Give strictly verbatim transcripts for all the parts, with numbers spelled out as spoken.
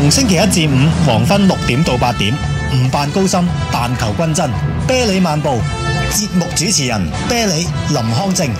逢星期一至五黃昏六點到八點，唔扮高深，但求均真。啤梨漫步，節目主持人啤梨林康正。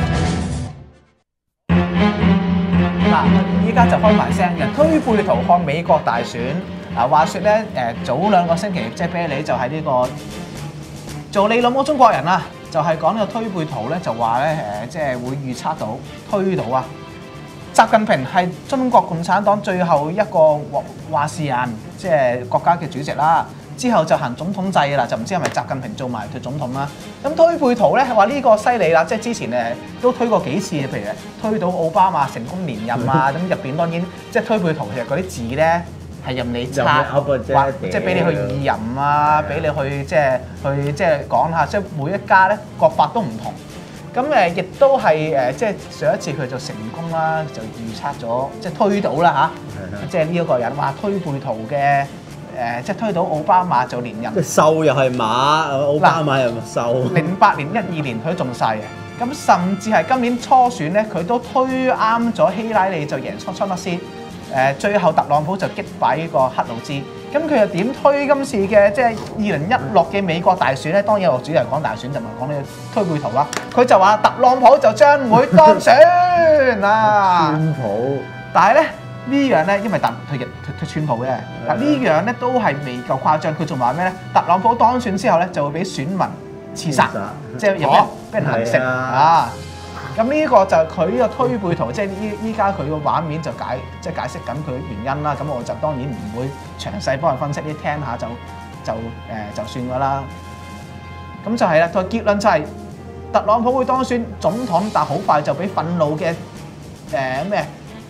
嗱，依家就開埋聲嘅推背圖看美國大選。嗱，話説咧，誒早兩個星期，即係啤梨就喺呢個做你諗我中國人啊，就係講呢個推背圖咧，就話咧誒，即係會預測到推到啊。習近平係中國共產黨最後一個話事人，即係國家嘅主席啦。之後就行總統制㗎啦，就唔知係咪習近平做埋佢總統啦。咁推背圖咧係話呢個犀利啦，即係之前誒都推過幾次，譬如推到奧巴馬成功連任啊，咁入邊當然即係推背圖其實嗰啲字咧係任你拆，或即係俾你去意淫啊，俾你去即係去即係講下，即係每一家咧國法都唔同。咁誒亦都係誒，即係上一次佢就成功啦，就預測咗，即係推到啦嚇，即係呢一個人話推背圖嘅誒，即係推到奧巴馬就連任。 瘦又係馬，奧巴馬又瘦。 零八年、一二年佢都仲細嘅，咁甚至係今年初選咧，佢都推啱咗希拉里就贏出川普斯，誒最後特朗普就擊敗呢個克魯茲。咁佢又點推今次嘅即係二零一六嘅美國大選咧？當然我主要係講大選，就唔係講呢個推背圖啦。佢就話特朗普就將會當選啊！ 川普， 但係咧呢樣咧，因為特佢佢佢川普嘅，嗱呢樣咧都係未夠誇張。佢仲話咩咧？特朗普當選之後咧，就會俾選民刺殺，即係有咩俾人行食啊！咁呢個就係佢呢個推背圖，即係依依家佢個畫面就解即係解釋緊佢原因啦。咁我就當然唔會詳細幫佢分析，你聽下就就誒、呃、就算㗎啦。咁就係啦，個結論就係、是、特朗普會當選總統，但好快就俾憤怒嘅誒咩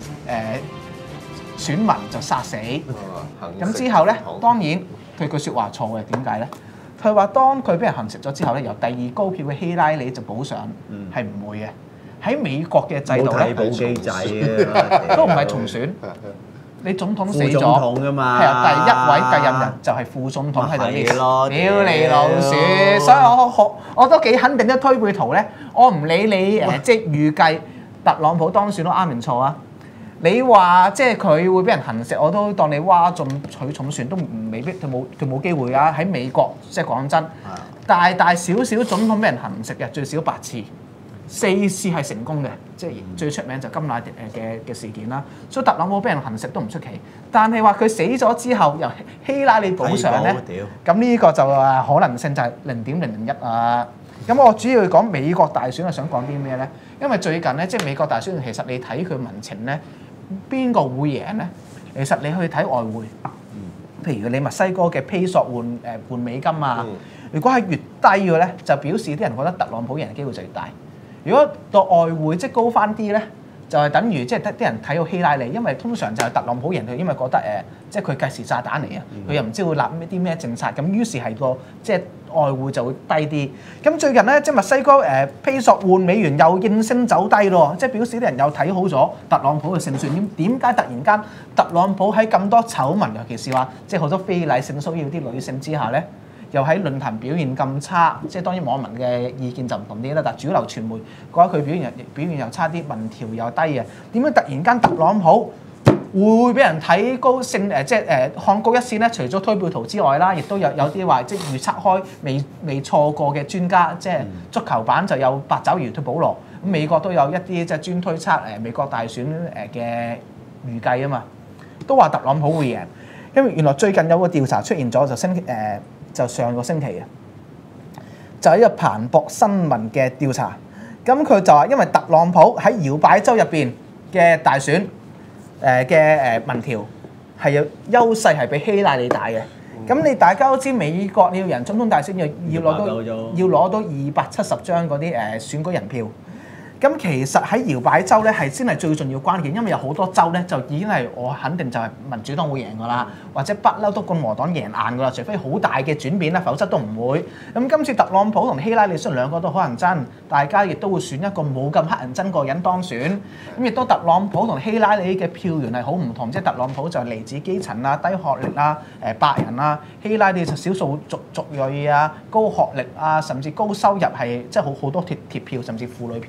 誒選民就殺死。咁之後咧，當然佢句説話錯嘅，點解咧？佢話當佢俾人行食咗之後咧，由第二高票嘅希拉里就補上，係唔會嘅。喺美國嘅制度咧， 冇替補機制嘅， 都唔係重選。你總統死咗， 副總統㗎嘛， 係啊，第一位繼任人就係副總統喺度呢咯。 屌你老鼠！所以我我我都幾肯定一推背圖咧，我唔理你誒，即係預計特朗普當選都啱定錯啊！你話即係佢會俾人行食，我都當你嘩眾取寵算，都唔未必佢冇佢冇機會啊！喺美國即係講真，大大小小總統俾人行食嘅最少八次。四次係成功嘅，即係最出名就金乃迪誒嘅嘅事件啦。所以特朗普俾人行食都唔出奇，但係話佢死咗之後由希拉里補上咧，咁呢個就誒可能性就係零點零零一啊。咁我主要講美國大選係想講啲咩咧？因為最近咧即係美國大選，其實你睇佢民情咧，邊個會贏咧？其實你去睇外匯，譬如你墨西哥嘅披索換誒換美金啊，如果係越低嘅咧，就表示啲人覺得特朗普贏嘅機會就越大。如果個外匯即係高翻啲咧，就係、是、等於即係得啲人睇到希拉里，因為通常就係特朗普贏佢，因為覺得誒、呃，即係佢計時炸彈嚟啊，佢又唔知會立啲咩政策，咁於是係個即係外匯就會低啲。咁最近咧，即係墨西哥誒披索換美元又應聲走低咯，即係表示啲人又睇好咗特朗普嘅勝算。點點解突然間特朗普喺咁多醜聞，尤其是話即係好多非禮性騷擾啲女性之下咧？又喺論壇表現咁差，即係當然網民嘅意見就唔同啲啦。但係主流傳媒覺得佢表現表現又差啲，民調又低嘅。點解突然間特朗普會俾人睇高勝誒？即係誒看高一線咧？除咗推背圖之外啦，亦都有有啲話即係預測開未未錯過嘅專家，即係足球版就有八爪魚推保羅。咁美國都有一啲即係專推測誒美國大選誒嘅預計啊嘛，都話特朗普會贏。因為原來最近有個調查出現咗，就星誒。呃就上個星期嘅，就係一個彭博新聞嘅調查。咁佢就話，因為特朗普喺搖擺州入邊嘅大選，誒嘅誒民調係有優勢係比希拉里大嘅。咁、嗯、你大家都知美國你要贏總統大選要要攞到要攞到二百七十張嗰啲誒選舉人票。咁其實喺搖擺州咧係先係最重要關鍵，因為有好多州咧就已經係我肯定就係民主黨會贏㗎啦，或者不嬲都共和黨贏硬㗎啦，除非好大嘅轉變啦，否則都唔會。咁今次特朗普同希拉里雖然兩個都可能爭，大家亦都會選一個冇咁黑人憎個人當選。咁亦都特朗普同希拉里嘅票源係好唔同，即係特朗普就係嚟自基層啊、低學歷啊、誒白人啊，希拉里就少數族族裔啊、高學歷啊，甚至高收入係即係好好多鐵鐵票，甚至婦女票。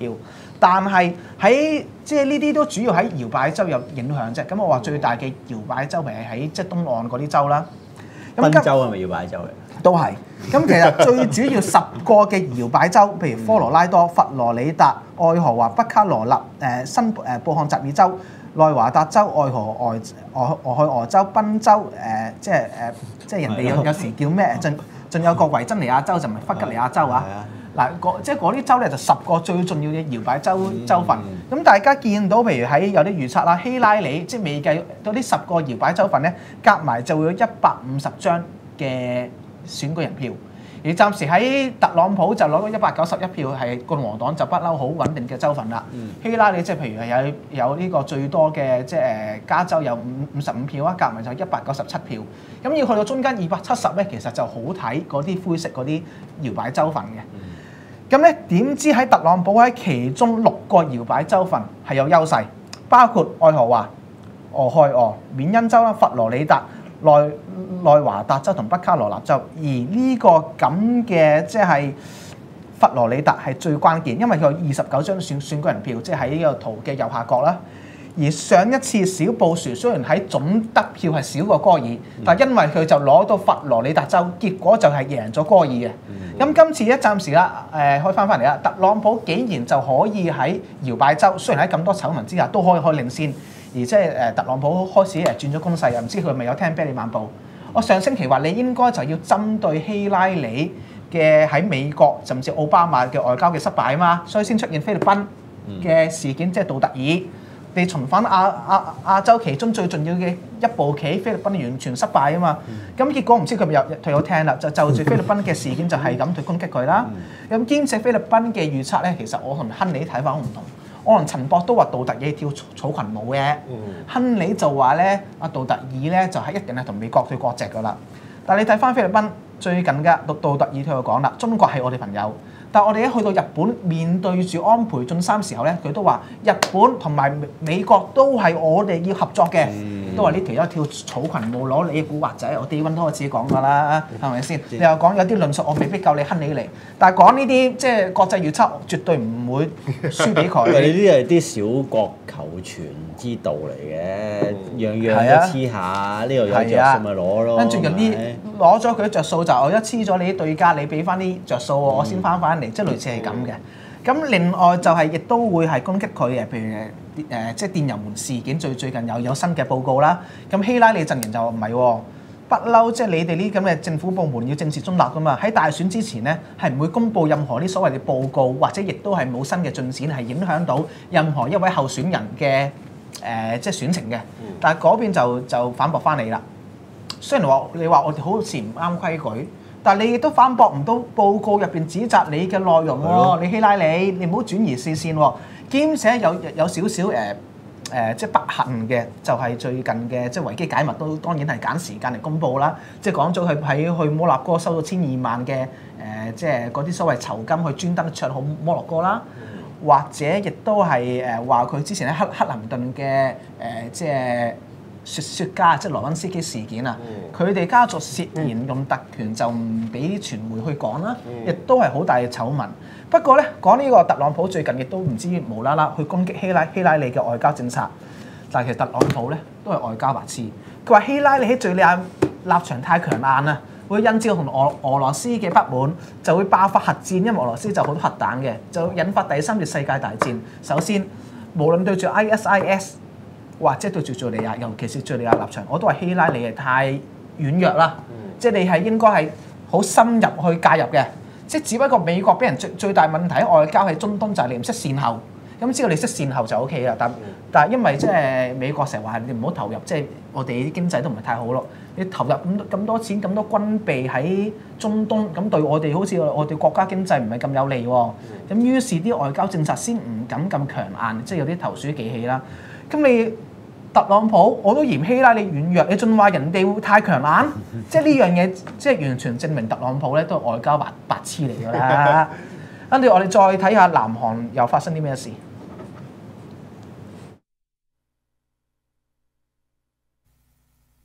但係喺即係呢啲都主要喺搖擺州有影響啫。咁我話最大嘅搖擺州咪係喺即係東岸嗰啲州啦。咁賓州係咪搖擺州嚟？ 都係。咁其實最主要十個嘅搖擺州，譬如科羅拉多、佛羅里達、愛荷華、北卡羅納、誒新誒布漢澤爾州、內華達州、愛荷外俄俄亥俄州、賓州誒、呃，即係誒、呃，即係人哋有有時叫咩？仲仲有個維珍尼亞州就唔係弗吉尼亞州啊。嗱，即係嗰啲州咧就十個最重要嘅搖擺州州份。咁、嗯、大家見到譬如喺有啲預測啦，希拉里即係未計到呢十個搖擺州份咧，夾埋就會有一百五十張嘅選舉人票。而暫時喺特朗普就攞到一百九十一票，係共和黨就不嬲好穩定嘅州份啦。嗯、希拉里即係譬如係有有呢個最多嘅，即係誒加州有五五十五票啊，夾埋就一百九十七票。咁要去到中間二百七十咧，其實就好睇嗰啲灰色嗰啲搖擺州份嘅。咁咧點知喺特朗普喺其中六個搖擺州份係有優勢，包括愛荷華、俄亥俄、緬因州啦、佛羅里達、內內華達州同北卡羅納州，而呢個咁嘅即係佛羅里達係最關鍵，因為佢有二十九張選選舉人票，即係喺呢個圖嘅右下角啦。而上一次小布殊雖然喺總得票係少過戈爾，但因為佢就攞到佛羅里達州，結果就係贏咗戈爾嘅。咁今次一暫時啦，誒可以翻返嚟啦，特朗普竟然就可以喺搖擺州，雖然喺咁多醜聞之下都可以可以領先，而即係誒特朗普開始誒轉咗攻勢，又唔知佢係咪有聽啤利漫步？我上星期話你應該就要針對希拉里嘅喺美國甚至奧巴馬嘅外交嘅失敗啊嘛，所以先出現菲律賓嘅事件，即係杜特爾。你重返亞亞亞洲其中最重要嘅一步棋，菲律賓完全失敗啊嘛。咁結果唔知佢咪有佢有聽啦，就就住菲律賓嘅事件就係咁去攻擊佢啦。咁兼且菲律賓嘅預測咧，其實我同亨利睇法好唔同。我同陳博都話杜特爾跳草裙舞嘅，亨利就話咧阿杜特爾咧就係一定係同美國對國籍噶啦。但係你睇翻菲律賓最近嘅杜杜特爾佢就講啦，中國係我哋朋友。但係我哋一去到日本面對住安倍晉三時候咧，佢都話日本同埋美國都係我哋要合作嘅，嗯、都話呢條友跳草裙舞攞你古惑仔，我哋溫都開始講㗎啦，係咪先？你又講有啲論述我未必夠你亨利嚟，但係講呢啲即係國際預測，絕對唔會輸俾佢。 因為呢啲係啲小國求存之道嚟嘅，樣樣都黐下，呢度有着數咪攞咯。跟住有啲攞咗佢着數就我一黐咗你啲對家，你俾翻啲着數我先翻返。即係類似係咁嘅，咁另外就係亦都會係攻擊佢嘅，譬如誒、呃、即係電郵門事件最最近有有新嘅報告啦。咁希拉里陣營就唔係喎，不嬲即係你哋呢咁嘅政府部門要政治中立噶嘛。喺大選之前咧係唔會公佈任何啲所謂嘅報告，或者亦都係冇新嘅進展係影響到任何一位候選人嘅誒、呃、即係選情嘅。但係嗰邊就就反駁翻你啦。雖然話你話我哋好似唔啱規矩。但係你亦都反駁唔到報告入邊指責你嘅內容喎，你希拉里，你唔好轉移視線喎。兼且有有少少誒誒，即係不幸嘅，就係最近嘅即係維基解密都當然係揀時間嚟公佈啦。即係講咗佢喺去摩納哥收到千二萬嘅誒，即係嗰啲所謂酬金去專登唱好摩洛哥啦，或者亦都係誒話佢之前喺克克林頓嘅誒即係。雪雪家即係羅溫斯基事件啊，佢哋、嗯、家族涉嫌用特權就唔俾傳媒去講啦，亦、嗯、都係好大嘅醜聞。不過咧講呢個特朗普最近亦都唔知無啦啦去攻擊希拉希拉里嘅外交政策，但係其實特朗普咧都係外交白痴。佢話希拉里喺敍利亞立場太強硬啊，會引致同俄俄羅斯嘅不滿，就會爆發核戰，因為俄羅斯就好多核彈嘅，就引發第三次世界大戰。首先，無論對住 I S I S。或者對住敍利亞，尤其是敍利亞立場，我都話希拉里係太軟弱啦。嗯、即係你係應該係好深入去介入嘅。即係只不過美國俾人最最大問題喺外交喺中東就係你唔識善後。咁只要你識善後就 O K 啦。但、嗯、但係因為即係美國成日話你唔好投入，即係我哋啲經濟都唔係太好咯。你投入咁咁多錢咁多軍備喺中東，咁對我哋好似我哋國家經濟唔係咁有利喎。咁、嗯、於是啲外交政策先唔敢咁強硬，即係有啲投鼠忌器啦。咁你特朗普我都嫌希拉里軟弱，你仲話人哋會太強硬，即係呢樣嘢，即係完全證明特朗普咧都係外交白白痴嚟㗎啦。跟住我哋再睇下南韓又發生啲咩事。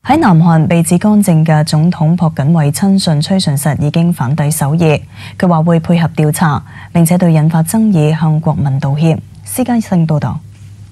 喺南韓被指干政嘅總統朴槿惠親信崔順實已經返抵首爾，佢話會配合調查，並且對引發爭議向國民道歉。施家勝報導。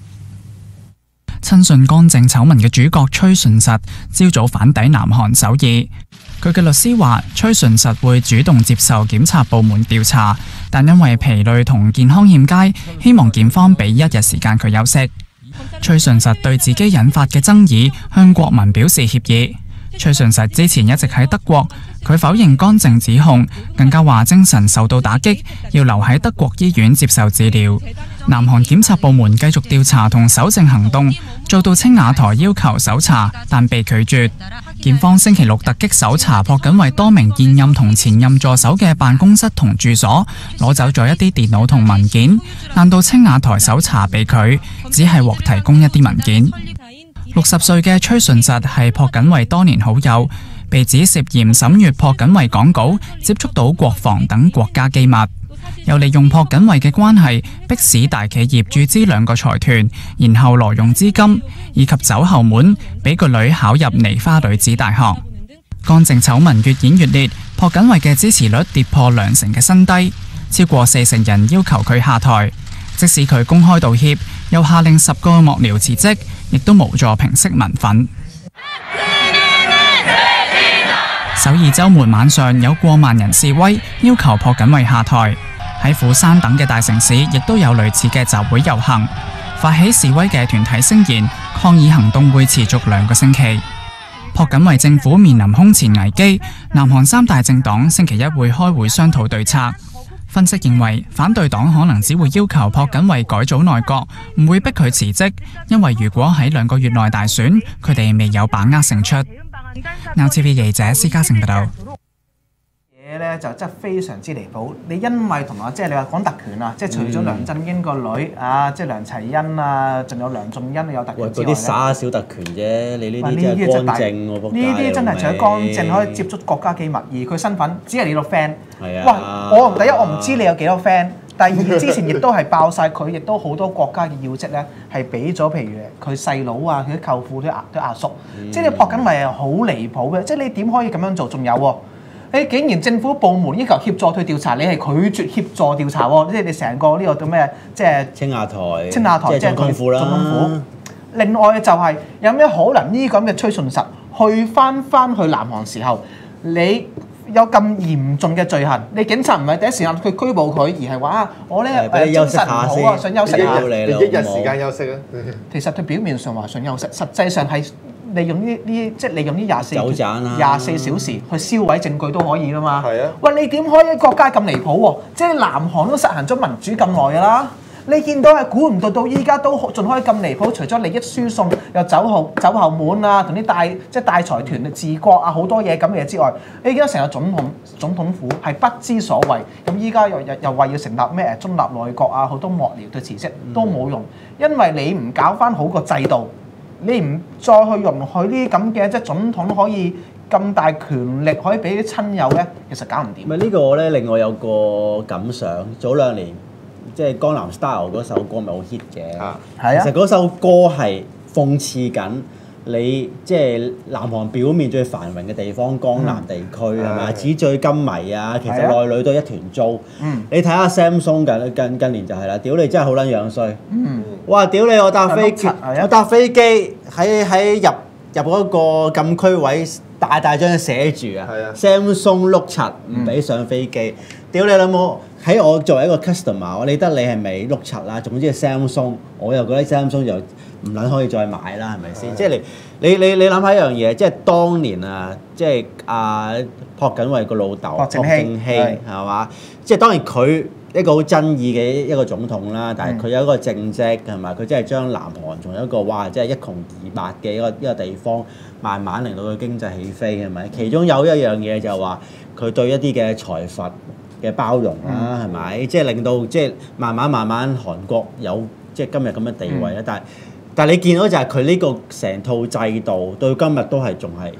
親信干政醜聞嘅主角崔順實朝早返抵南韓首爾，佢嘅律師話崔順實會主動接受檢察部門調查，但因為疲累同健康欠佳，希望檢方俾一日時間佢休息。崔順實對自己引發嘅爭議向國民表示歉意。崔順實之前一直喺德國，佢否認干政指控，更加話精神受到打擊，要留喺德國醫院接受治療。南韓檢察部門繼續調查同搜證行動，做到青瓦台要求搜查，但被拒絕。檢方星期六突擊搜查朴槿惠多名現任同前任助手嘅辦公室同住所，攞走咗一啲電腦同文件，但到青瓦台搜查被拒，只係獲提供一啲文件。六十歲嘅崔順實係朴槿惠多年好友，被指涉嫌審閱朴槿惠講稿，接觸到國防等國家機密，又利用朴槿惠嘅關係，迫使大企業注資兩個財團，然後挪用資金，以及走後門，俾個女考入梨花女子大學。干政醜聞越演越烈，朴槿惠嘅支持率跌破兩成嘅新低，超過四成人要求佢下台。即使佢公開道歉，又下令十個幕僚辭職，亦都無助平息民憤。首爾週末晚上有過萬人示威，要求朴槿惠下台。喺釜山等嘅大城市，亦都有類似嘅集會遊行。發起示威嘅團體聲言，抗議行動會持續兩個星期。朴槿惠政府面臨空前危機，南韓三大政黨星期一會開會商討對策。分析認為，反對黨可能只會要求朴槿惠改組內閣，唔會逼佢辭職，因為如果喺兩個月內大選，佢哋未有把握勝出。Now T V 記者施家成報道。 嘢咧就真係非常之離譜。你因為同我即係你話講特權啊，即係除咗梁振英個女啊，即係梁齊恩啊，仲有梁仲恩有特權之外咧， 嗰啲耍小特權啫，你呢啲真係干政喎，仆街！ 呢啲真係除咗干政可以接觸國家機密，而佢身份只係你個 friend。 係啊！ 哇！我第一我唔知你有幾多 friend，第二之前亦都係爆晒佢，亦都好多國家嘅要職咧係俾咗，譬如佢細佬啊、佢啲舅父、啲阿啲阿叔，嗯、即係你朴槿惠係好離譜嘅，即係你點可以咁樣做？仲有喎。你竟然政府部門要求協助佢調查，你係拒絕協助調查喎？即係你成個呢個叫咩？即係青瓦台， 青瓦台即係總統府啦。總統府。 另外就係、是、有咩可能呢咁嘅崔順實去翻翻去南韓時候，你有咁嚴重嘅罪行，你警察唔係第一時間去拘捕佢，而係話啊，我咧誒精神唔好啊，想休息下。 你一日時間休息啊？ 其實佢表面上話想休息，實際上係。利用呢呢即係利用呢廿四廿四小時去銷毀證據都可以噶嘛？係啊！喂，你點可以國家咁離譜喎？即係南韓都實行咗民主咁耐㗎啦，你見到係估唔到到依家都仲可以咁離譜，除咗利益輸送又走後走後門啊，同啲大即係大財團治國啊好多嘢咁嘅嘢之外，你見到成個總統總統府係不知所謂，咁依家又又又話要成立咩中立內閣啊，好多幕僚對辭職都冇用，因為你唔搞翻好個制度。你唔再去容許呢啲咁嘅即係總統可以咁大權力可以俾啲親友咧，其實搞唔掂。 咪呢個咧令我有個感想，早兩年即係《江南 Style》嗰首歌咪好 hit 嘅。啊，係啊。其實嗰首歌係諷刺緊你即係南韓表面最繁榮嘅地方江南地區係咪？紙醉金迷啊，其實內裏都一團糟。嗯。你睇下 Samsung 近近近年就係啦，屌你真係好撚樣衰。嗯。哇！屌你！我搭飛機，我搭飛機喺喺入入嗰個禁區位，大大張寫住啊 ，Samsung 碌柒唔俾上飛機。屌你老母！喺我作為一個 customer，我理得你係咪碌柒啦？總之係 Samsung，我又覺得 Samsung 就唔撚可以再買啦，係咪先？即係你你你你諗下一樣嘢，即係當年啊，即係阿朴槿惠個老豆朴正熙係嘛？即係當然佢。一個好爭議嘅一個總統啦，但係佢有一個政績係咪？佢真係將南韓從一個哇，即係一窮二白嘅一個一個地方，慢慢令到佢經濟起飛係咪？其中有一樣嘢就係話佢對一啲嘅財閥嘅包容啦，係咪？即係令到即係慢慢慢慢韓國有即係今日咁嘅地位啦。但係但係你見到就係佢呢個成套制度到今日都係仲係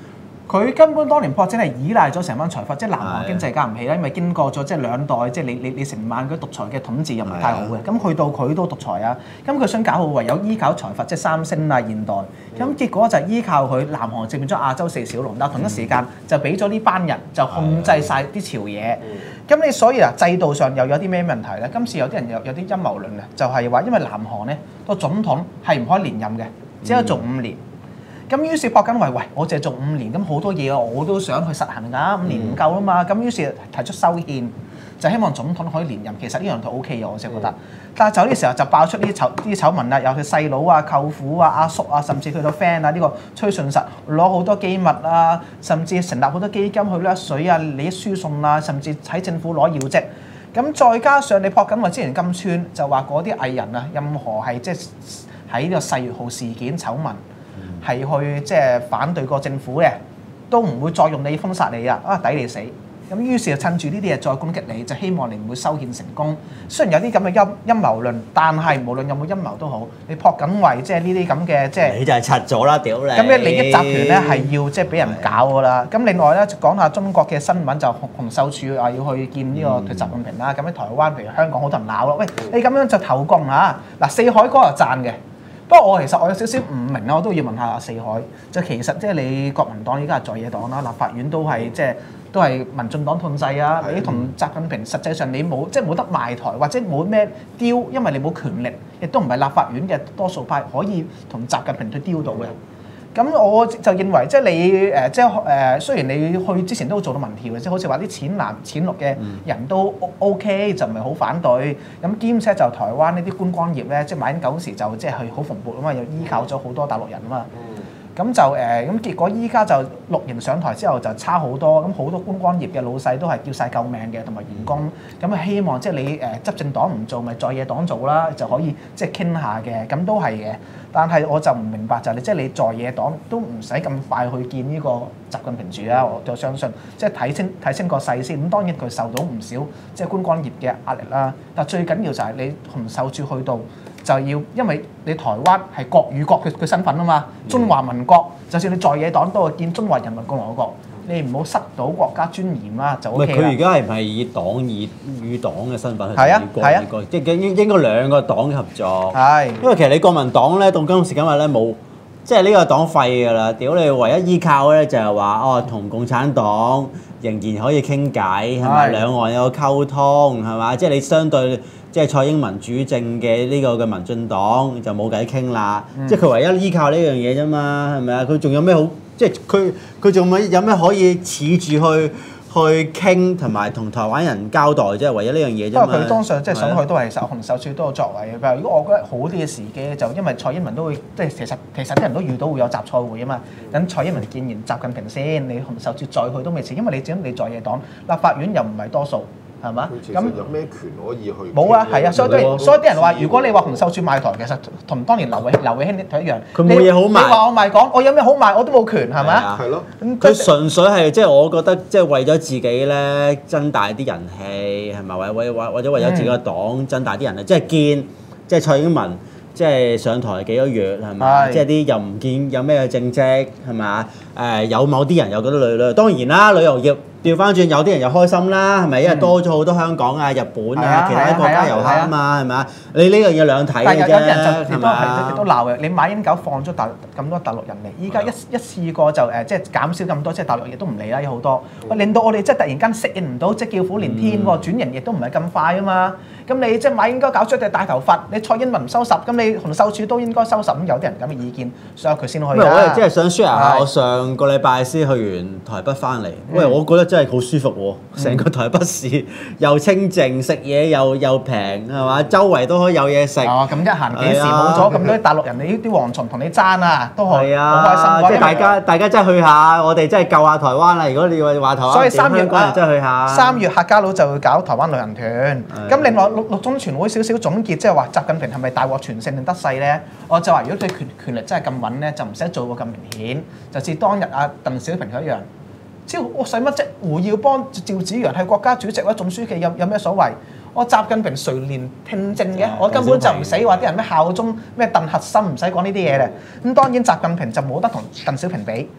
佢根本當年朴正係依賴咗成班財閥，即係南韓經濟交唔起啦，因為經過咗即係兩代，即係你你你成晚嗰獨裁嘅統治又唔係太好嘅，咁去到佢都獨裁啊，咁佢想搞好唯有依靠財閥，即係三星啊、現代，咁結果就係依靠佢南韓就變咗亞洲四小龍，但同一時間就俾咗呢班人就控制晒啲朝野，咁你所以啊制度上又有啲咩問題咧？今次有啲人有有啲陰謀論嘅，就係話因為南韓咧個總統係唔可以連任嘅，只可以做五年。咁於是朴槿惠，喂，我淨係做五年，咁好多嘢我都想去實行㗎，五年唔夠啦嘛，咁於是提出修憲，就希望總統可以連任。其實呢樣就 O K 嘅，我先覺得。但係就呢時候就爆出啲醜啲醜聞啦，有佢細佬啊、舅父啊、阿叔啊，甚至佢個 friend 啊，呢個崔順實攞好多機密啊，甚至成立好多基金去掠水啊、利益輸送啊，甚至喺政府攞要職。咁再加上你朴槿惠之前金川就話嗰啲藝人啊，任何係即係喺呢個世越號事件醜聞。係去即係反對個政府嘅，都唔會再用你封殺你啊！啊，抵你死！咁於是就趁住呢啲嘢再攻擊你，就希望你唔會修憲成功。雖然有啲咁嘅陰陰謀論，但係無論有冇陰謀都好，你朴槿惠即係呢啲咁嘅即係你就係拆咗啦，屌你！咁嘅利益集團咧係要即係俾人搞㗎啦。咁另外咧就講下中國嘅新聞，就洪秀柱話要去見呢個習近平啦。咁喺台灣譬如香港好多人鬧咯，喂，你咁樣就投共啊！嗱，四海哥又讚嘅。不過我其實我有少少唔明啦，我都要問下阿四海。就其實即係你國民黨依家係在野黨啦，立法院都係即係都係民進黨統制啊。你同習近平實際上你冇即係冇得賣台，或者冇咩雕，因為你冇權力，亦都唔係立法院嘅多數派可以同習近平去雕到嘅。咁我就認為即係你誒即係誒，雖然你去之前都做到民調嘅，即係好似話啲淺藍淺綠嘅人都 OK，就唔係好反對。咁兼且就台灣呢啲觀光業咧，即係馬英九時就即係好蓬勃啊嘛，又依靠咗好多大陸人啊嘛。咁就誒咁結果依家就綠營上台之後就差好多，咁好多觀光業嘅老細都係叫晒救命嘅，同埋員工。咁啊希望即係你誒執政黨唔做，咪在野黨做啦，就可以即係傾下嘅。咁都係嘅。但係我就唔明白就係你即係你在野黨都唔使咁快去見呢個習近平住啦，我就相信即係睇清睇清個勢先。咁當然佢受到唔少即係觀光業嘅壓力啦。但最緊要就係你洪秀柱去到就要，因為你台灣係國與國嘅嘅身份啊嘛，中華民國，就算你在野黨都係見中華人民共和國。你唔好失到國家尊嚴啦，就 O K 啦。佢而家係唔係以黨以與黨嘅身份去同與國與國？即係應應該兩個黨合作。係。因為其實你國民黨咧，到今時今日咧冇，即係呢個黨廢㗎啦。屌你，唯一依靠咧就係話哦，同共產黨仍然可以傾偈，係咪？兩岸有個溝通，係嘛？即係你相對即係蔡英文主政嘅呢個嘅民進黨就冇偈傾啦。嗯、即係佢唯一依靠呢樣嘢啫嘛，係咪啊？佢仲有咩好？即係佢佢仲有有咩可以恃住去去傾同埋同台灣人交代，即係唯一呢樣嘢啫嘛。不過佢當上即係上去都係洪秀柱都有作為嘅。譬如如果我覺得好啲嘅時機，就因為蔡英文都會即係其實其實啲人都遇到會有習賽會啊嘛。等蔡英文見完習近平先，你洪秀柱再去都未遲，因為你整你在野黨立法院又唔係多數。係嘛？咁有咩權可以去？冇啊，係啊，所以啲人，所以啲人話，如果你話洪秀柱賣台，其實同當年劉偉劉偉興佢一樣。佢冇嘢好賣。你話我賣港，我有咩好賣？我都冇權，係咪啊？係咯。佢純粹係即係我覺得，即係為咗自己咧增大啲人氣，係咪？為為為或者為咗自己個黨增大啲人氣，即係見即係蔡英文即係上台幾個月係咪？即係啲又唔見有咩政績係咪？誒有某啲人又覺得旅旅，當然啦，旅遊業。調翻轉，有啲人又開心啦，係咪？因為多咗好多香港啊、日本啊、其他國家遊客啊嘛，係咪啊？你呢樣嘢兩睇嘅啫，係嘛？但係有啲人就亦都係亦都鬧嘅。你馬英九放咗大咁多大陸人嚟，依家一一次過就誒，即係減少咁多，即係大陸亦都唔嚟啦，有好多。喂，令到我哋即係突然間適應唔到，即係叫苦連天喎，轉型亦都唔係咁快啊嘛。咁你即係馬英九搞出隻大頭佛，你蔡英文唔收拾，咁你洪秀柱都應該收拾。咁有啲人咁嘅意見，所以佢先去啦。唔係，我哋即係想 share 下，我上個禮拜先去完台北翻嚟，喂，我覺得真係好舒服喎！成個台北市又清靜，食嘢又又平，係嘛？周圍都可以有嘢食。哦，咁一行幾時冇咗咁多大陸人，你啲蝗蟲同你爭啊，都好開心。即係大家大家真係去下，我哋真係救下台灣啦！如果你話台灣，所以三月嗰日真係去下。三月客家佬就會搞台灣旅行團。咁另外六六中全會少少總結，即係話習近平係咪大獲全勝定得勢咧？我就話如果對權權力真係咁穩咧，就唔使做過咁明顯，就似當日阿鄧小平佢一樣。超我使乜啫？胡耀邦、趙紫陽係國家主席或者總書記，有有咩所謂？我習近平垂簾聽政嘅，我根本就唔使話啲人咩效忠咩鄧核心，唔使講呢啲嘢咧。咁當然習近平就冇得同鄧小平比，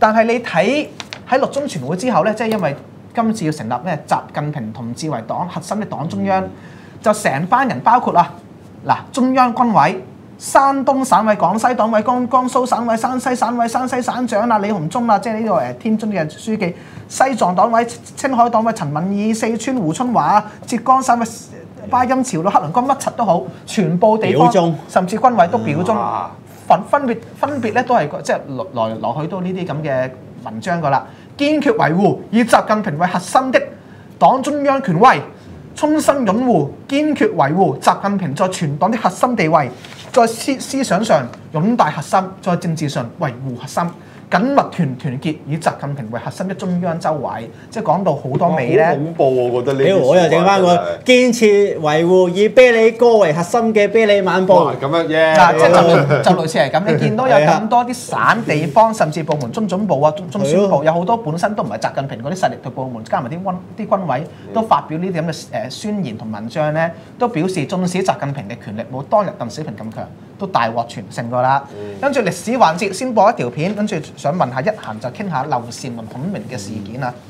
但係你睇喺六中全會之後咧，即係因為今次要成立咩習近平同志為黨核心嘅黨中央，就成班人包括啊嗱中央軍委、山東省委、廣西黨委、江江蘇省委、山西省委、山西省長啊李鴻忠啊，即係呢個誒天津嘅書記，西藏黨委、青海黨委陳敏爾、四川胡春華、浙江省委巴音潮到黑龍江乜柒都好，全部地方甚至軍委都表忠，分分別分別咧都係即係來來來去都呢啲咁嘅文章噶啦，堅決維護以習近平為核心的黨中央權威，衷心擁護，堅決維護習近平在全黨的核心地位，在思思想上擁戴核心，在政治上維護核心，緊密團團結以習近平為核心的中央周圍，即係講到好多味咧。 恐怖喎！我覺得呢。 我又整翻個堅持維護以啤梨哥為核心嘅啤梨晚報。 咁樣啫。 嗱，即係就就類似係咁，你見到有咁多啲省地方，甚至部門中總部啊、中中宣部，有好多本身都唔係習近平嗰啲勢力嘅部門，加埋啲軍啲軍委，都發表呢啲咁嘅誒宣言同文章咧，都表示縱使習近平嘅權力冇當日鄧小平咁強，都大獲全勝㗎啦。跟住歷史環節，先播一條片，跟住想問下一行就傾下劉禪同孔明嘅事件啊。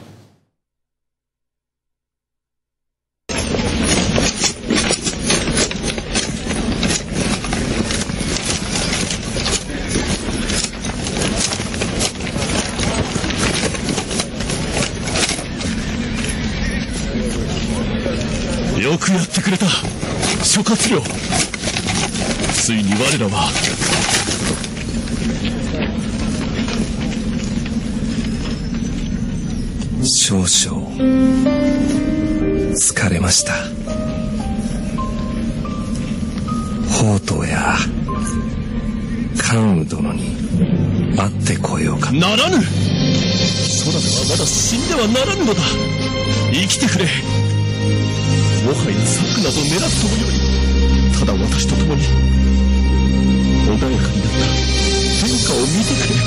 よくやってくれた諸葛亮。ついに我らは少々疲れました。宝刀や関羽殿に会ってこようか。 ならぬ。空ではまだ死んではならぬのだ。生きてくれ。もはや策など練らずともよい。ただ私と共に穏やかになった天下を見てくれ。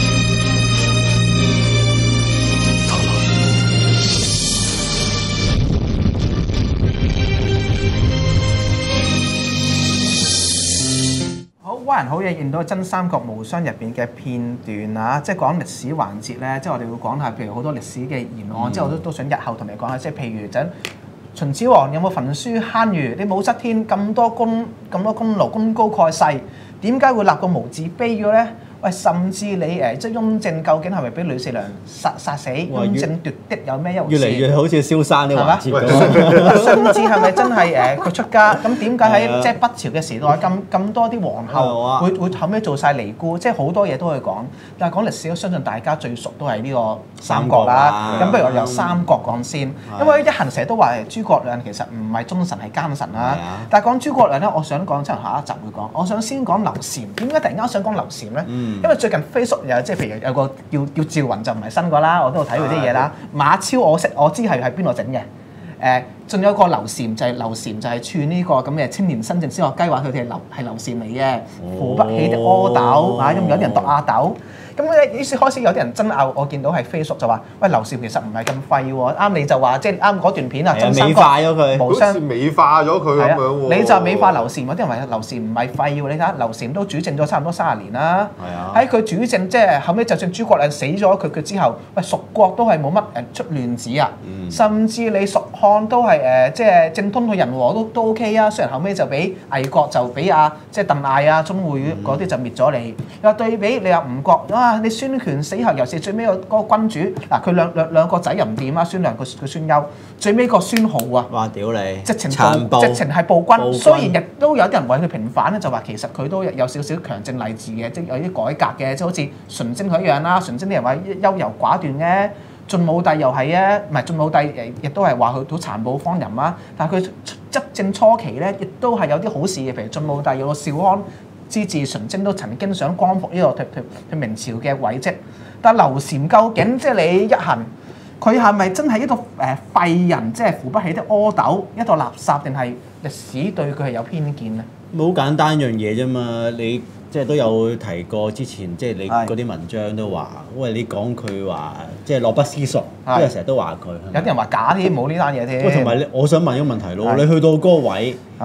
好，灣人好嘢見到《真三國無雙》入邊嘅片段啊，即係講歷史環節咧，即係我哋會講下，譬如好多歷史嘅言案，即係我都都想日後同你講下，即係譬如就秦始皇有冇焚書坑儒？你武則天咁多功咁多功勞，功高蓋世，點解會立個無字碑嘅咧？喂，甚至你誒即係雍正究竟係咪俾呂四娘殺殺死？雍正奪嫡有咩一回事？ 越嚟越好似蕭生呢個環節咁。 甚至係咪真係誒佢出家？咁點解喺即係北朝嘅時代咁咁多啲皇后會會後尾做晒尼姑？即係好多嘢都可以講。但係講歷史，我相信大家最熟都係呢個三國啦。咁不如我由三國講先，因為一行成日都話諸葛亮其實唔係忠臣係奸臣啦。但係講諸葛亮咧，我想講即係下一集會講。我想先講劉禪。點解突然間想講劉禪咧？因為最近 Facebook 有即係譬如有個叫叫趙雲就唔係新個啦，我都有睇佢啲嘢啦。馬超我識我知係喺邊度整嘅，誒仲有個劉禪就係劉禪就係串呢個咁嘅青年新政先學雞話佢哋係劉係劉禪嚟嘅，扶不起的阿斗啊，咁有啲人讀阿斗。咁咧於是開始有啲人爭拗，我見到係 Facebook 就話：喂，劉禪其實唔係咁廢喎。啱你就話即係啱嗰段片啊，真三國無雙好似美化咗佢咁樣喎。 你就美化劉禪，有啲人話劉禪唔係廢喎。你睇下劉禪都主政咗差唔多三十年啦。喺佢主政即係後尾，就算諸葛亮死咗佢佢之後，喂蜀國都係冇乜誒出亂子啊。甚至你蜀漢都係誒即係政通去人和都都 OK 啊。雖然後尾就俾魏國就俾阿即係鄧艾啊、鍾會嗰啲就滅咗你。又對比你話吳國啊，你孫權死後，尤其是最尾個嗰個君主嗱，佢兩兩兩個仔又唔掂啊，孫良佢佢孫休，最尾個孫浩啊， 哇屌你！ 直情暴，直情係暴君。雖然亦都有啲人為佢平反咧，就話其實佢都有少少強正勵治嘅，即係有啲改革嘅，即係好似純正佢一樣啦。純正啲人話優柔寡斷嘅，晉武帝又係啊，唔係晉武帝誒，亦都係話佢好殘暴荒淫啊。但係佢執政初期咧，亦都係有啲好事嘅，譬如晉武帝有個少康之治，純正都曾經想光復呢個佢佢佢明朝嘅遺跡。但劉禪究竟即係你一行，佢係咪真係一個誒廢人，即係扶不起的阿斗，一個垃圾，定係歷史對佢係有偏見咧？ 好簡單一樣嘢啫嘛，你即係都有提過之前，即係你嗰啲文章都話，喂你講佢話即係樂不思蜀，因為成日都話佢。 有啲人話假啲，冇呢單嘢添。 喂，同埋我想問一個問題咯，你去到嗰個位， 係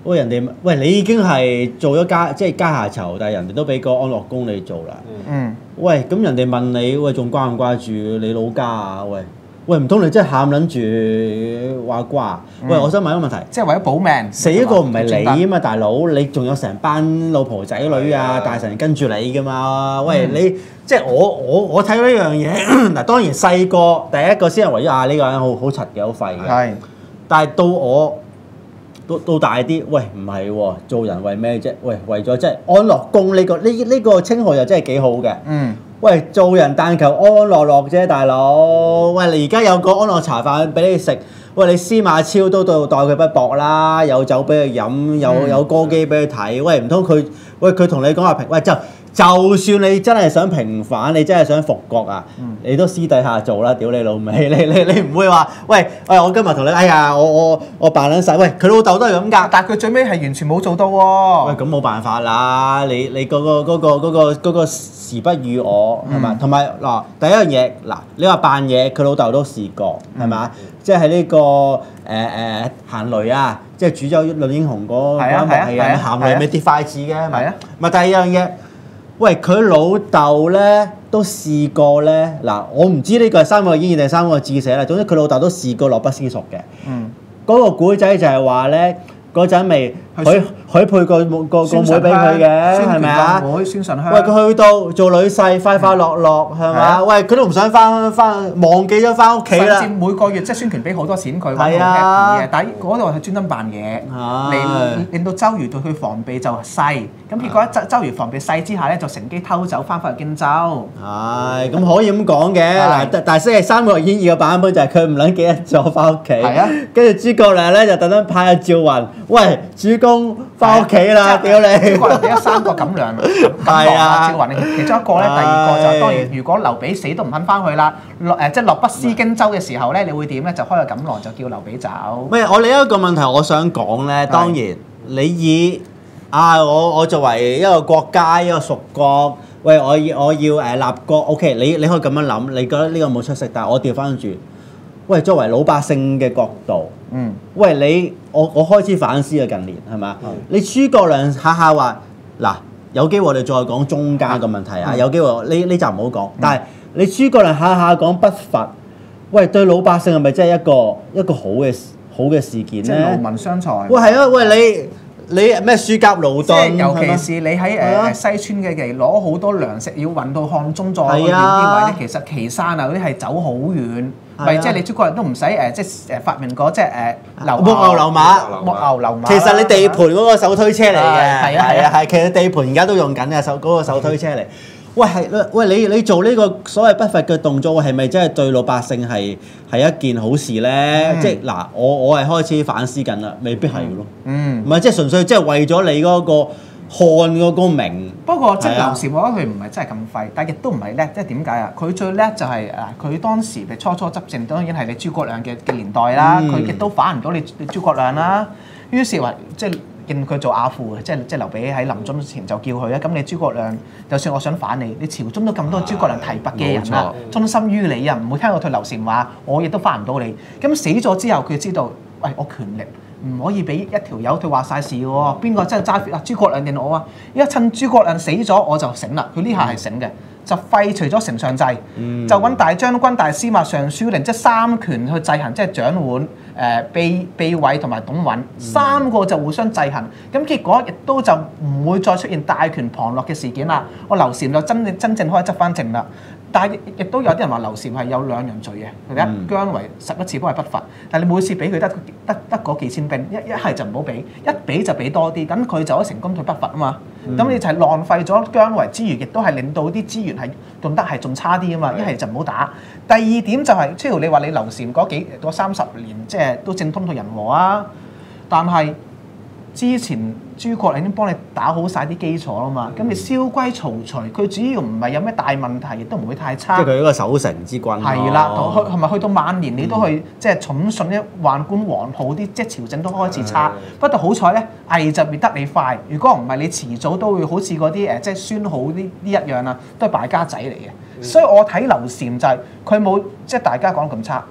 喂人哋喂你已經係做咗家即係家下囚，但係人哋都俾個安樂宮你做啦。 嗯。 喂，咁人哋問你喂仲掛唔掛住你老家啊？喂喂，唔通你真係喊撚住話掛？嗯、喂，我想問一個問題， 即係為咗保命， 死一個唔係你啊嘛，大佬，你仲有成班老婆仔女啊、大臣跟住你噶嘛？喂，嗯、你即係我我我睇到呢樣嘢嗱，當然細個第一個先係為咗啊呢個人好好柒嘅好廢嘅，係，但係到我。到到大啲，喂唔係喎，做人為咩啫？喂，為咗即係安樂宮呢個呢呢個稱號又真係幾好嘅。嗯。喂，做人但求安安樂樂啫，大佬。喂，你而家有個安樂茶飯俾你食，喂你司馬昭都對待佢不薄啦，有酒俾佢飲，有有歌姬俾佢睇。喂，唔通佢喂佢同你講話平？喂就。就算你真係想平反，你真係想復國啊，嗯、你都私底下做啦，屌你老味！你你你唔會話，喂喂，我今日同你，哎呀，我我我扮撚晒，喂，佢老豆都係咁㗎， 但係佢最尾係完全冇做到喎。 喂，咁冇辦法啦，你你嗰個嗰個嗰個嗰個時不與我係嘛？同埋嗱，第一樣嘢嗱，你話扮嘢，佢老豆都試過係嘛？嗯、即係呢個誒誒行雷啊，即係煮酒論英雄嗰嗰一幕戲啊，行雷咪跌筷子嘅係咪啊？咪第二樣嘢。喂，佢老豆咧都試過咧，嗱，我唔知呢個係《三國演義》定《三國志》寫啦。總之佢老豆都試過落筆私塾嘅。嗯。嗰個古仔就係話咧，嗰陣未許許配個個個妹俾佢嘅，係咪啊？ 妹孫順香。 喂，佢去到做女婿，快快樂樂係嘛？喂，佢都唔想翻翻，忘記咗翻屋企啦。 甚至每個月即係孫權俾好多錢佢，係啊，但係嗰度係專登扮嘢，嚟令到周瑜對佢防備就細。咁結果周周瑜防備細之下咧，就乘機偷走翻返去荊州。 係，咁可以咁講嘅。嗱，但係即係《三國演義》嘅版本就係佢唔撚記得咗翻屋企。係啊。跟住諸葛亮咧就特登派阿趙雲，喂，主公翻屋企啦，屌你！ 諸葛亮俾咗三個錦糧，錦啊，趙雲其中一個咧，第二個就當然，如果劉備死都唔肯翻去啦，落誒即係落筆思荊州嘅時候咧，你會點咧？就開個錦囊就叫劉備走。 喂，我另一個問題我想講咧，當然你以啊，我我作為一個國家一個屬國，喂，我要我要誒立國 ，OK， 你你可以咁樣諗，你覺得呢個冇出息，但係我調翻轉，喂，作為老百姓嘅角度，嗯，喂你，我我開始反思啊，近年係嘛？嗯、你諸葛亮下下話嗱，有機會我哋再講中間嘅問題啊，嗯、有機會呢呢集唔好講，嗯、但係你諸葛亮下下講北伐，喂對老百姓係咪真係一個一個好嘅好嘅事件咧？ 即係勞民傷財。 喂係啊，喂你。你咩書甲勞頓？ 尤其是你喺誒西川嘅期攞好多糧食，要運到漢中再去啲位咧，其實岐山啊嗰啲係走好遠，咪即係你諸葛亮都唔使誒，即係誒發明過即係誒木牛流馬， 木牛流馬。 其實你地盤嗰個手推車嚟嘅，係啊係啊係，其實地盤而家都用緊嘅手嗰個手推車嚟。喂係，喂你你做呢個所謂北伐嘅動作，係咪真係對老百姓係係一件好事咧？嗯、即係嗱，我我係開始反思緊啦，未必係嘅咯。嗯，唔係即係純粹即係為咗你嗰個漢嗰個名。 不過即係劉禪，我覺得佢唔係真係咁廢，但係亦都唔係叻。即係點解啊？佢最叻就係、是、誒，佢當時嘅初初執政，當然係你諸葛亮嘅嘅年代啦。佢亦、嗯、都反唔到你你諸葛亮啦。於是話即係。見佢做亞父嘅，即係即係劉備喺臨終前就叫佢啊！咁你諸葛亮，就算我想反你，你朝中都咁多諸葛亮提拔嘅人啦，忠心於你啊，唔會聽我對劉禪話，我亦都翻唔到你。咁死咗之後，佢知道，喂，我權力唔可以俾一條友佢話晒事喎，邊個真係揸啊？諸葛亮定我啊？依家趁諸葛亮死咗，我就醒啦。佢呢下係醒嘅，就廢除咗丞相制，嗯、就揾大將軍、大司馬、尚書令，即係三權去制衡，即係蔣綰。誒秘秘諱同埋董允、嗯、三個就互相制衡，咁結果亦都就唔會再出現大權旁落嘅事件啦。我劉禪就真正真正可以執翻正啦。但係亦都有啲人話劉禪係有兩樣罪嘅，第一姜維十一次幫佢北伐，但係你每次俾佢得得得嗰幾千兵，一一係就唔好俾，一俾就俾多啲，咁佢就可以成功去北伐啊嘛。咁、嗯、你就係浪費咗姜維之餘，亦都係令到啲資源係用得係仲差啲啊嘛。一係就唔好打。第二點就係、是，即係你話你劉禪嗰幾嗰三十年，即係都政通到人和啊，但係之前諸葛亮已經幫你打好晒啲基礎啦嘛，咁、嗯、你蕭規曹隨，佢主要唔係有咩大問題，亦都唔會太差。 即係佢一個守成之君。 係啦，去係咪去到晚年你都去、嗯、即係寵信一宦官黃皓啲，即係朝政都開始差。嗯、不過好彩咧，危就滅得你快。如果唔係，你遲早都會好似嗰啲誒即係孫皓啲呢一樣啊，都係敗家仔嚟嘅。嗯、所以我睇劉禪就係佢冇即係大家講咁差。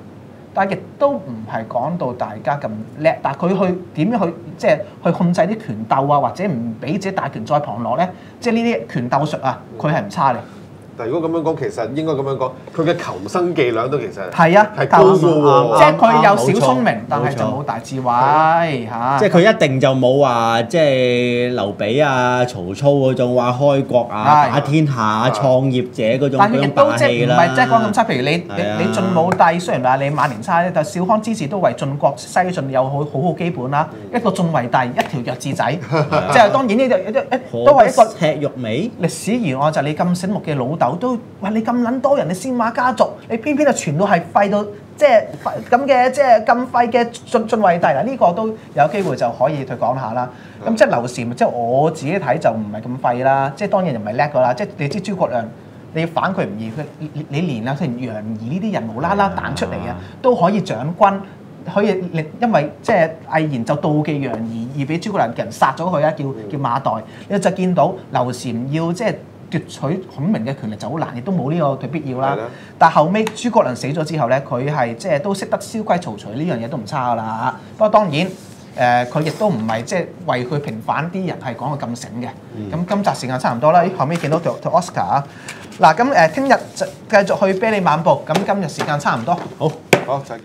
但係亦都唔係講到大家咁叻。但係佢去點樣去即係去控制啲拳鬥啊，或者唔俾自己大權再旁落咧，即係呢啲拳鬥術啊，佢係唔差嘅。 但係如果咁樣講，其實應該咁樣講，佢嘅求生技量都其實係啊， 係高嘅喎。 即係佢有小聰明，但係就冇大智慧嚇。 即係佢一定就冇話即係劉備啊、曹操嗰種話開國啊、打天下啊、創業者嗰種但佢亦都即係唔係即係講咁差。譬如你你你晉武帝雖然話你馬年差咧，但小康之治都為晉國西進有好好好基本啦。一個晉惠帝，一條弱智仔，即係當然呢就一都係一個吃肉味。 歷史而案就係你咁醒目嘅老豆。都喂你咁撚多人，你先馬家族，你偏偏就傳到係廢到即係咁嘅，即係咁廢嘅晉晉惠帝嗱，呢個都有機會就可以佢講下啦。咁即係劉禪，即係我自己睇就唔係咁廢啦。即係當然又唔係叻噶啦。即係你知諸葛亮，你要反佢唔易，佢你你連啊，譬如楊儀呢啲人無啦啦彈出嚟啊，都可以掌軍，可以令因為即係魏延就妒忌楊儀而俾諸葛亮嘅人殺咗佢啊，叫叫馬岱。你就見到劉禪要即係奪取孔明嘅權力就好難，亦都冇呢個嘅必要啦。但係後尾諸葛亮死咗之後咧，佢係即係都識得蕭規曹隨呢樣嘢都唔差噶啦。不過當然誒，佢亦都唔係即係為佢平反啲人係講到咁醒嘅。咁、嗯、今集時間差唔多啦，後尾見到條條 Oscar 啊。嗱咁誒，聽日就繼續去啤梨漫步。咁今日時間差唔多，好， 好，再見。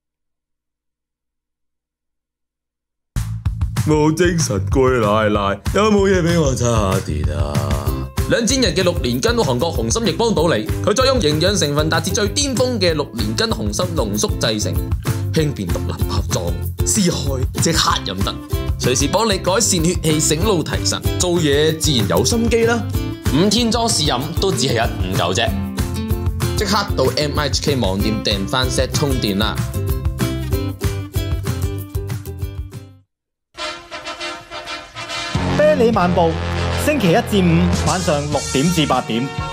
冇精神攰奶奶，有冇嘢俾我差下啲啊？ 兩千日嘅六年根韓國紅參亦幫到你，佢再用營養成分達至最巔峰嘅六年根紅參濃縮製成，輕便獨立包裝，撕開即刻飲得，隨時幫你改善血氣、醒腦提神，做嘢自然有心機啦。五天裝試飲都只係一五九啫，即刻到 M H K 網店訂翻 set 充電啦！ 啤梨漫步，星期一至五晚上六點至八點